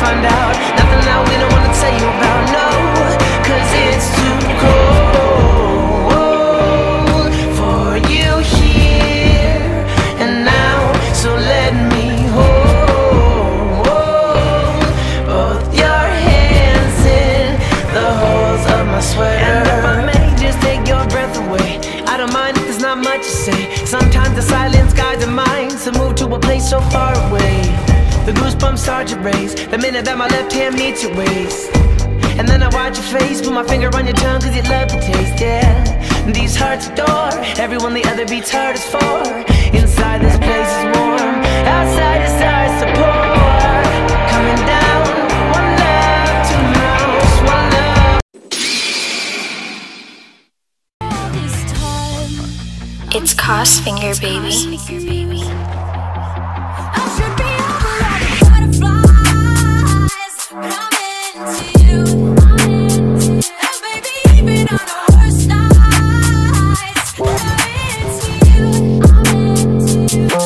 find out. Nothing that we don't wanna tell you about, no, 'cause it's too cold for you here and now. So let me hold both your hands in the holes of my sweater. And if I may just take your breath away, I don't mind if there's not much to say. Sometimes the silence guides the mind to move to a place so far away. The goosebumps start to raise the minute that my left hand meets your waist. And then I watch your face, put my finger on your tongue 'cause you love the taste, yeah. These hearts adore everyone the other beats hardest for. Inside this place is warm, outside the stars to pour. Coming down, one love, two mouths, one love. It's Crossfinger, baby.